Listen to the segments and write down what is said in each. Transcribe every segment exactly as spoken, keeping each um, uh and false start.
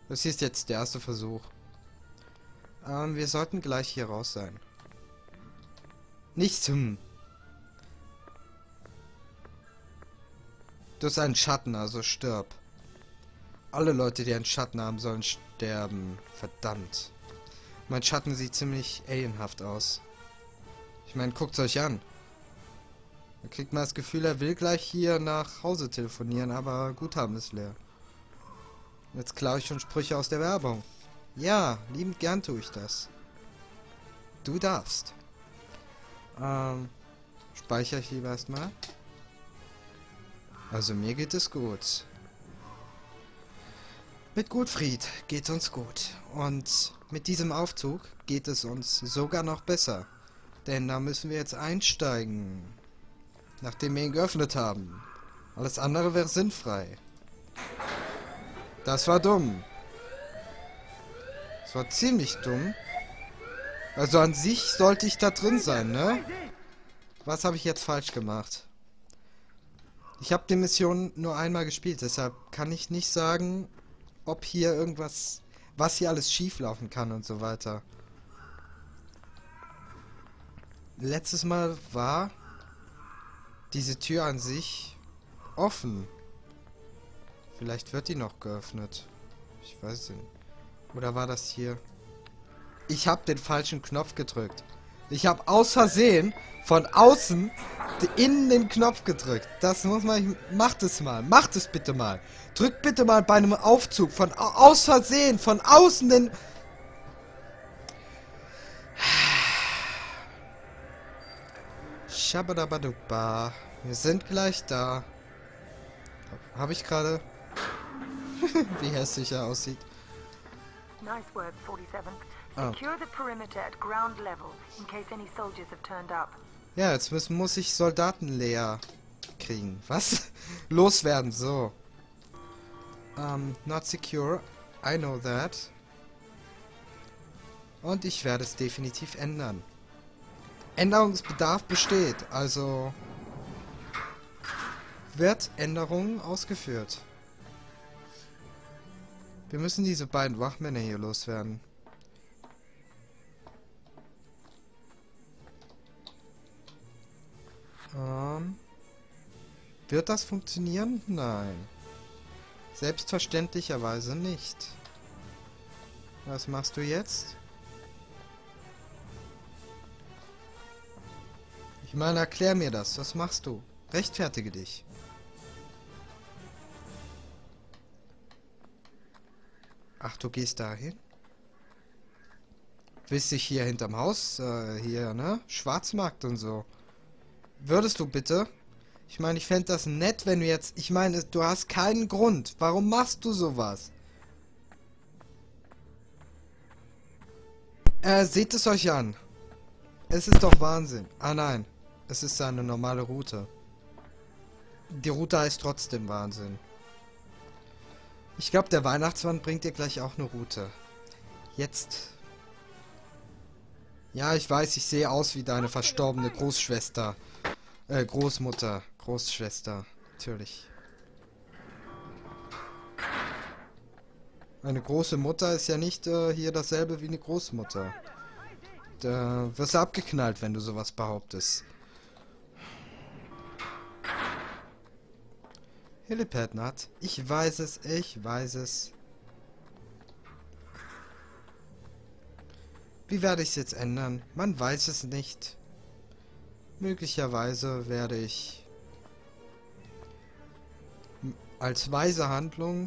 Das hier ist jetzt der erste Versuch. Ähm, wir sollten gleich hier raus sein. Nicht zum... Du hast einen Schatten, also stirb. Alle Leute, die einen Schatten haben, sollen sterben. Verdammt. Mein Schatten sieht ziemlich alienhaft aus. Ich meine, guckt euch an. Da kriegt man das Gefühl, er will gleich hier nach Hause telefonieren, aber Guthaben ist leer. Jetzt klaue ich schon Sprüche aus der Werbung. Ja, liebend gern tue ich das. Du darfst. Ähm, speichere ich lieber erstmal. Also mir geht es gut. Mit Gutfried geht uns gut. Und mit diesem Aufzug geht es uns sogar noch besser. Denn da müssen wir jetzt einsteigen. Nachdem wir ihn geöffnet haben. Alles andere wäre sinnfrei. Das war dumm. Das war ziemlich dumm. Also an sich sollte ich da drin sein, ne? Was habe ich jetzt falsch gemacht? Ich habe die Mission nur einmal gespielt, deshalb kann ich nicht sagen, ob hier irgendwas, was hier alles schief laufen kann und so weiter. Letztes Mal war diese Tür an sich offen. Vielleicht wird die noch geöffnet. Ich weiß nicht. Oder war das hier? Ich habe den falschen Knopf gedrückt. Ich habe aus Versehen von außen innen den Knopf gedrückt. Das muss man... Macht es mal. Macht es bitte mal. Drückt bitte mal bei einem Aufzug von aus Versehen von außen den... Shabadabaduba. Wir sind gleich da. Habe ich gerade... Wie hässlich er aussieht. Nice work, forty-seven. Oh. Secure the perimeter at ground level in case any soldiers have turned up. Ja, jetzt müssen, muss ich Soldaten leer kriegen. Was? Loswerden, so. Um, not secure. I know that. Und ich werde es definitiv ändern. Änderungsbedarf besteht, also wird Änderungen ausgeführt. Wir müssen diese beiden Wachmänner hier loswerden. Ähm, wird das funktionieren? Nein. Selbstverständlicherweise nicht. Was machst du jetzt? Ich meine, erklär mir das. Was machst du? Rechtfertige dich. Ach, du gehst dahin? Willst dich hier hinterm Haus, äh, hier, ne? Schwarzmarkt und so. Würdest du bitte? Ich meine, ich fände das nett, wenn du jetzt... Ich meine, du hast keinen Grund. Warum machst du sowas? Äh, seht es euch an. Es ist doch Wahnsinn. Ah, nein. Es ist eine normale Route. Die Route heißt trotzdem Wahnsinn. Ich glaube, der Weihnachtsmann bringt dir gleich auch eine Route. Jetzt... Ja, ich weiß, ich sehe aus wie deine verstorbene Großschwester. Äh, Großmutter. Großschwester. Natürlich. Eine große Mutter ist ja nicht äh, hier dasselbe wie eine Großmutter. Da wirst du abgeknallt, wenn du sowas behauptest. Helipad Nut. Ich weiß es, ich weiß es. Wie werde ich es jetzt ändern? Man weiß es nicht. Möglicherweise werde ich als weise Handlung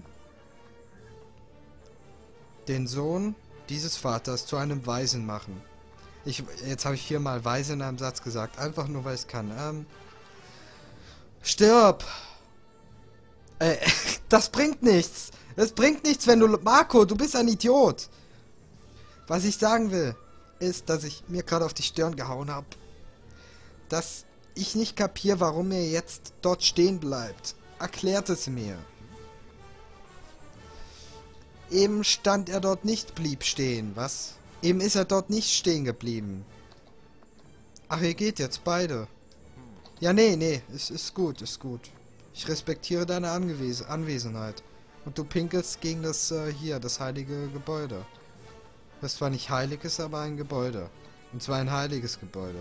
den Sohn dieses Vaters zu einem Weisen machen. Ich, jetzt habe ich viermal Weise in einem Satz gesagt. Einfach nur, weil ich es kann. Ähm, stirb! Äh, das bringt nichts. Es bringt nichts, wenn du... Marco, du bist ein Idiot. Was ich sagen will, ist, dass ich mir gerade auf die Stirn gehauen habe. Dass ich nicht kapiere, warum er jetzt dort stehen bleibt. Erklärt es mir. Eben stand er dort nicht, blieb stehen, was? Eben ist er dort nicht stehen geblieben. Ach, ihr geht jetzt beide. Ja, nee, nee, es ist gut, ist gut. Ich respektiere deine Angewes Anwesenheit. Und du pinkelst gegen das, äh, hier, das heilige Gebäude. Das zwar nicht heilig ist, aber ein Gebäude. Und zwar ein heiliges Gebäude.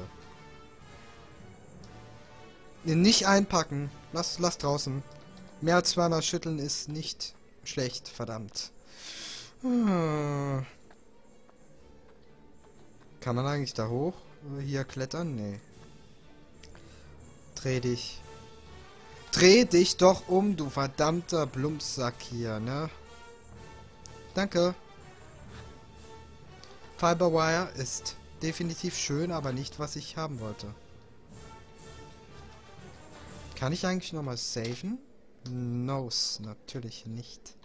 Nicht einpacken. Lass, lass draußen. Mehr als zweimal schütteln ist nicht schlecht, verdammt. Hm. Kann man eigentlich da hoch? Hier klettern? Nee. Dreh dich. Dreh dich doch um, du verdammter Plumpsack hier, ne? Danke. Fiberwire ist definitiv schön, aber nicht, was ich haben wollte. Kann ich eigentlich nochmal saven? No, natürlich nicht.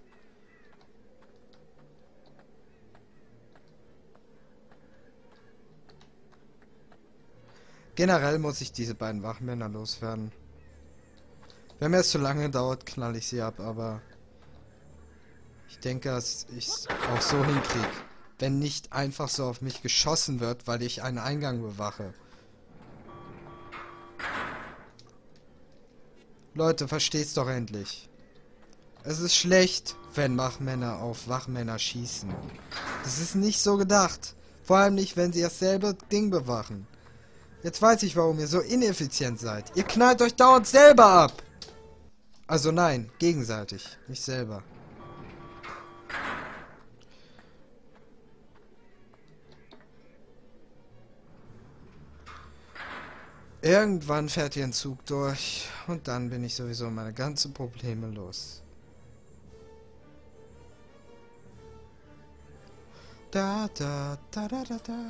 Generell muss ich diese beiden Wachmänner loswerden. Wenn mir es zu lange dauert, knall ich sie ab, aber ich denke, dass ich es auch so hinkriege. Wenn nicht einfach so auf mich geschossen wird, weil ich einen Eingang bewache. Leute, versteht's doch endlich. Es ist schlecht, wenn Wachmänner auf Wachmänner schießen. Das ist nicht so gedacht. Vor allem nicht, wenn sie dasselbe Ding bewachen. Jetzt weiß ich, warum ihr so ineffizient seid. Ihr knallt euch dauernd selber ab. Also nein, gegenseitig, nicht selber. Irgendwann fährt hier ein Zug durch und dann bin ich sowieso meine ganzen Probleme los. Da da da da da da.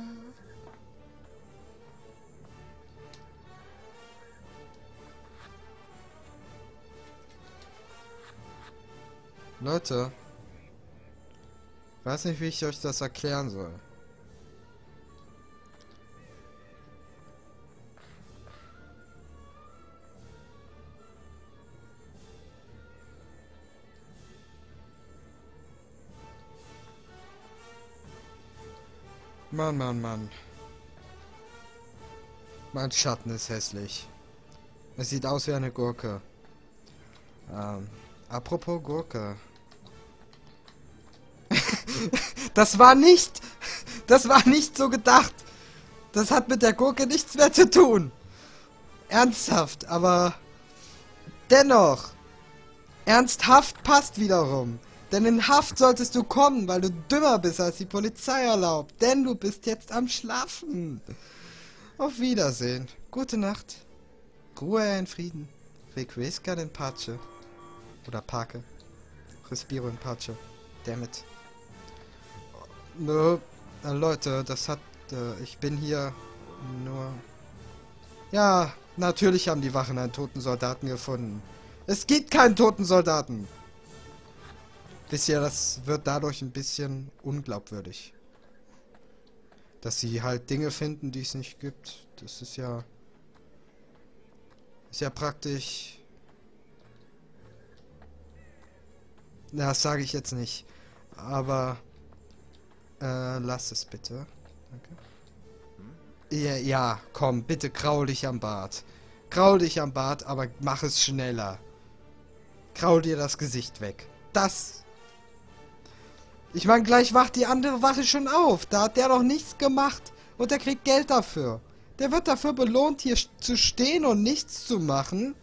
Leute, weiß nicht, wie ich euch das erklären soll. Mann, Mann, Mann. Mein Schatten ist hässlich. Es sieht aus wie eine Gurke. Ähm, apropos Gurke. Das war nicht... Das war nicht so gedacht. Das hat mit der Gurke nichts mehr zu tun. Ernsthaft, aber... Dennoch. Ernsthaft passt wiederum. Denn in Haft solltest du kommen, weil du dümmer bist, als die Polizei erlaubt. Denn du bist jetzt am Schlafen. Auf Wiedersehen. Gute Nacht. Ruhe in Frieden. Requiescat in pace. Oder Parke. Respiro in pace. Dammit. Nö. Äh, Leute, das hat... Äh, ich bin hier nur... Ja, natürlich haben die Wachen einen toten Soldaten gefunden. Es gibt keinen toten Soldaten. Wisst ihr, das wird dadurch ein bisschen unglaubwürdig. Dass sie halt Dinge finden, die es nicht gibt. Das ist ja... Ist ja praktisch... Na, das sage ich jetzt nicht. Aber... Äh, lass es bitte. Danke. Ja, ja, komm, bitte kraul dich am Bart. Kraul dich am Bart, aber mach es schneller. Kraul dir das Gesicht weg. Das... Ich meine, gleich wacht die andere Wache schon auf. Da hat der doch nichts gemacht. Und der kriegt Geld dafür. Der wird dafür belohnt, hier zu stehen und nichts zu machen.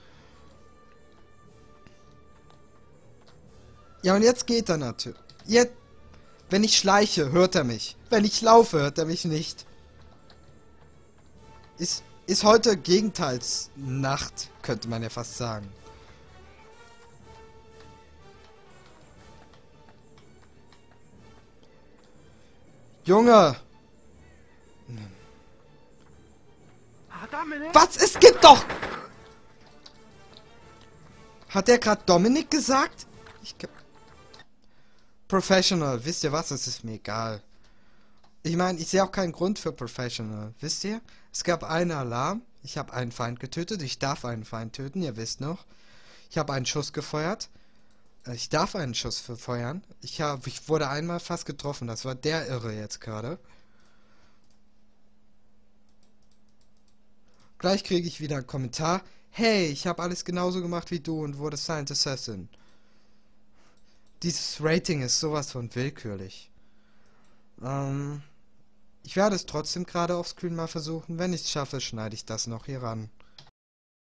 Ja, und jetzt geht er natürlich. Jetzt, wenn ich schleiche, hört er mich. Wenn ich laufe, hört er mich nicht. Ist, ist heute Gegenteilsnacht, könnte man ja fast sagen. Junge! Was? Es gibt doch... Hat der gerade Dominik gesagt? Ich... Professional, wisst ihr was? Es ist mir egal. Ich meine, ich sehe auch keinen Grund für Professional. Wisst ihr? Es gab einen Alarm. Ich habe einen Feind getötet. Ich darf einen Feind töten, ihr wisst noch. Ich habe einen Schuss gefeuert. Ich darf einen Schuss verfeuern. Ich, hab, ich wurde einmal fast getroffen. Das war der Irre jetzt gerade. Gleich kriege ich wieder einen Kommentar. Hey, ich habe alles genauso gemacht wie du und wurde Silent Assassin. Dieses Rating ist sowas von willkürlich. Ähm, ich werde es trotzdem gerade auf Screen mal versuchen. Wenn ich es schaffe, schneide ich das noch hier ran.